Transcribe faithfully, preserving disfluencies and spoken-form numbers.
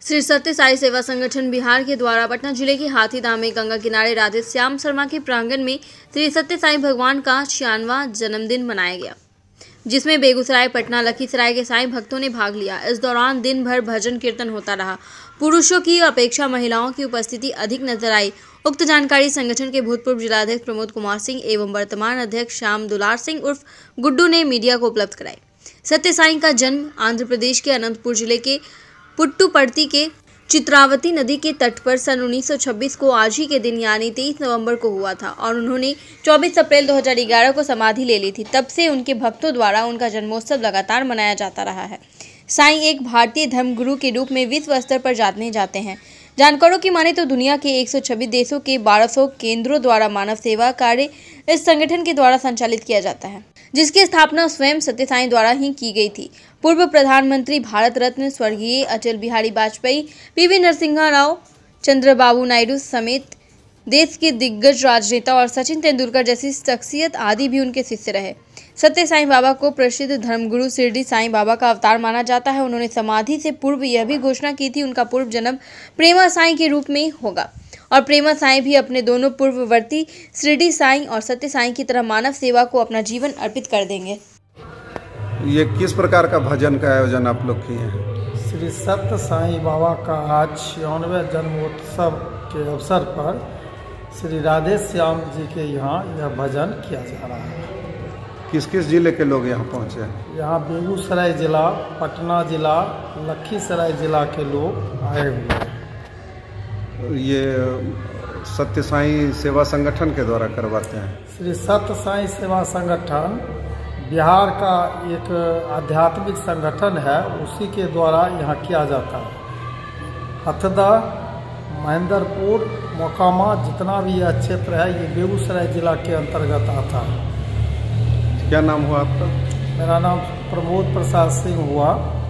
श्री सत्य साई सेवा संगठन बिहार के द्वारा पटना जिले के हाथीदह में गंगा किनारे राधे श्याम शर्मा के प्रांगण में श्री सत्य साई भगवान का छियानवां जन्मदिन मनाया गया, जिसमें बेगूसराय, पटना, लखीसराय के साईं भक्तों ने भाग लिया। इस दौरान दिन भर भजन कीर्तन होता रहा। पुरुषों की अपेक्षा महिलाओं की उपस्थिति अधिक नजर आई। उक्त जानकारी संगठन के भूतपूर्व जिलाध्यक्ष प्रमोद कुमार सिंह एवं वर्तमान अध्यक्ष श्याम दुलार सिंह उर्फ गुड्डू ने मीडिया को उपलब्ध कराई। सत्य साई का जन्म आंध्र प्रदेश के अनंतपुर जिले के पुट्टुपर्ती के चित्रावती नदी के तट पर सन उन्नीस सौ छब्बीस को आज ही के दिन यानी तेईस नवंबर को हुआ था और उन्होंने चौबीस अप्रैल दो हज़ार ग्यारह को समाधि ले ली थी। तब से उनके भक्तों द्वारा उनका जन्मोत्सव लगातार मनाया जाता रहा है। साईं एक भारतीय धर्मगुरु के रूप में विश्व स्तर पर जाने जाते हैं। जानकारों की माने तो दुनिया के एक सौ छब्बीस देशों के बारह सौ केंद्रों द्वारा मानव सेवा कार्य इस संगठन के द्वारा संचालित किया जाता है, जिसकी स्थापना स्वयं सत्य साई द्वारा ही की गई थी। पूर्व प्रधानमंत्री भारत रत्न स्वर्गीय अटल बिहारी वाजपेयी, पीवी नरसिम्हा राव, चंद्रबाबू नायडू समेत देश के दिग्गज राजनेता और सचिन तेंदुलकर जैसी शख्सियत आदि भी उनके शिष्य रहे। सत्य साईं बाबा को प्रसिद्ध धर्मगुरु शिरडी साईं बाबा का अवतार माना जाता है। उन्होंने समाधि से पूर्व यह भी घोषणा की थी उनका पूर्व जन्म प्रेमा साईं के रूप में होगा और प्रेमा साईं भी अपने दोनों पूर्ववर्ती शिरडी साईं और सत्य साईं की तरह मानव सेवा को अपना जीवन अर्पित कर देंगे। ये किस प्रकार का भजन का आयोजन आप लोग किए हैं? श्री सत्य साईं बाबा का आज छियानवे जन्मोत्सव के अवसर पर श्री राधे श्याम जी के यहाँ यह भजन किया जा रहा है। किस किस जिले के लोग यहाँ पहुँचे हैं? यहाँ बेगूसराय जिला, पटना जिला, लखीसराय जिला के लोग आए हुए हैं। ये सत्य साई सेवा संगठन के द्वारा करवाते हैं। श्री सत्य साई सेवा संगठन बिहार का एक आध्यात्मिक संगठन है, उसी के द्वारा यहाँ किया जाता है। हथदा, महेंद्रपुर, मोकामा, जितना भी यह क्षेत्र है ये बेगूसराय जिला के अंतर्गत आता है। क्या नाम हुआ आपका? मेरा नाम प्रमोद प्रसाद सिंह हुआ।